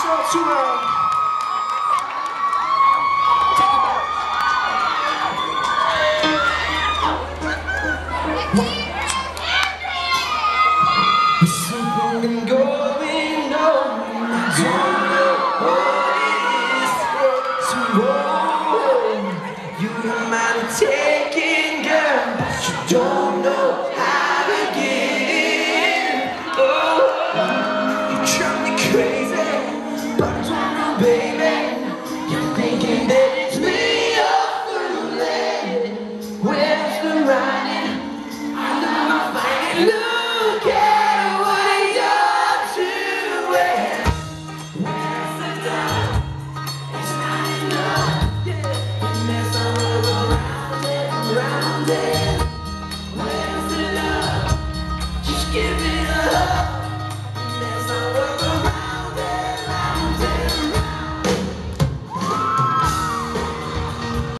yourself too loud. There's something going on. I don't know what it is. So you don't mind taking, girl, but you don't know how to get in. Oh, you drive me crazy, but I don't know, baby.